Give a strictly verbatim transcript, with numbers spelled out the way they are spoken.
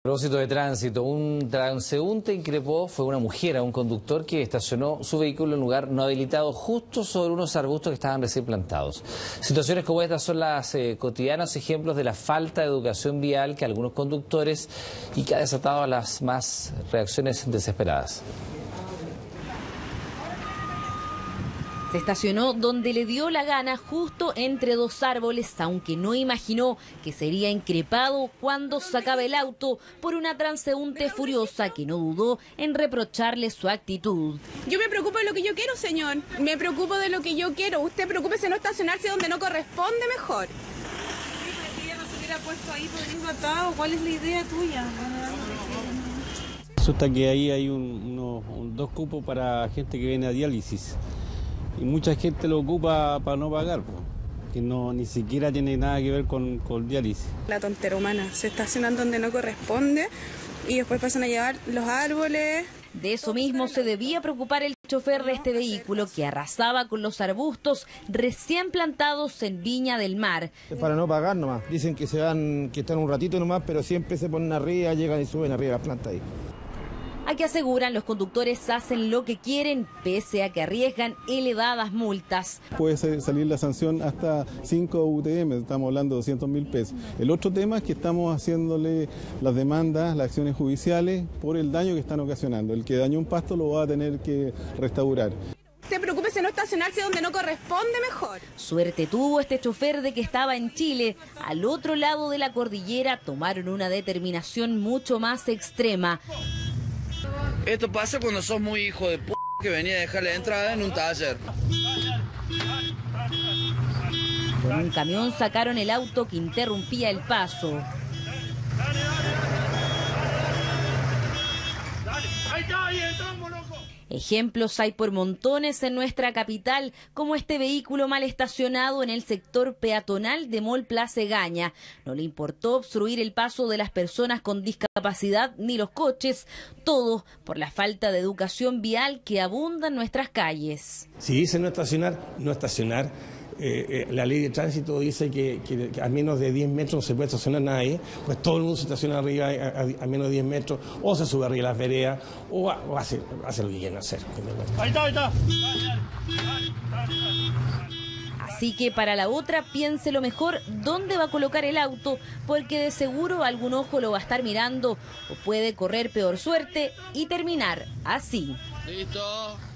A propósito de tránsito, un transeúnte increpó, fue una mujer a un conductor que estacionó su vehículo en un lugar no habilitado justo sobre unos arbustos que estaban recién plantados. Situaciones como estas son las eh, cotidianos ejemplos de la falta de educación vial que algunos conductores y que ha desatado las más reacciones desesperadas. Se estacionó donde le dio la gana, justo entre dos árboles, aunque no imaginó que sería increpado cuando sacaba el auto por una transeúnte furiosa que no dudó en reprocharle su actitud. Yo me preocupo de lo que yo quiero, señor. Me preocupo de lo que yo quiero. Usted preocúpese de no estacionarse donde no corresponde mejor. Si ella no se hubiera puesto ahí por ir matado, ¿cuál es la idea tuya? Resulta que ahí hay un, unos, un, dos cupos para gente que viene a diálisis. Y mucha gente lo ocupa para no pagar, pues, que no ni siquiera tiene nada que ver con, con diálisis. La tontera humana, se estacionan donde no corresponde y después pasan a llevar los árboles. De eso mismo se debía preocupar el chofer de este vehículo que arrasaba con los arbustos recién plantados en Viña del Mar. Es para no pagar nomás, dicen que se van, que están un ratito nomás, pero siempre se ponen arriba, llegan y suben arriba las plantas ahí. Aquí aseguran los conductores hacen lo que quieren, pese a que arriesgan elevadas multas. Puede salir la sanción hasta cinco U T M, estamos hablando de doscientos mil pesos. El otro tema es que estamos haciéndole las demandas, las acciones judiciales por el daño que están ocasionando. El que dañó un pasto lo va a tener que restaurar. Usted preocúpese de no estacionarse donde no corresponde mejor. Suerte tuvo este chofer de que estaba en Chile. Al otro lado de la cordillera tomaron una determinación mucho más extrema. Esto pasa cuando sos muy hijo de p*** que venía a dejar la entrada en un taller. Con un camión sacaron el auto que interrumpía el paso. Ejemplos hay por montones en nuestra capital, como este vehículo mal estacionado en el sector peatonal de Mall Plaza Egaña. No le importó obstruir el paso de las personas con discapacidad ni los coches, todo por la falta de educación vial que abunda en nuestras calles. Si dice no estacionar, no estacionar. Eh, eh, la ley de tránsito dice que, que, que a menos de diez metros no se puede estacionar nadie, pues todo el mundo se estaciona arriba a, a, a menos de diez metros, o se sube arriba a las veredas, o, o hace, hace lo que quieren hacer. Ahí está, ahí está. Así que para la otra piense lo mejor dónde va a colocar el auto, porque de seguro algún ojo lo va a estar mirando, o puede correr peor suerte y terminar así. Listo.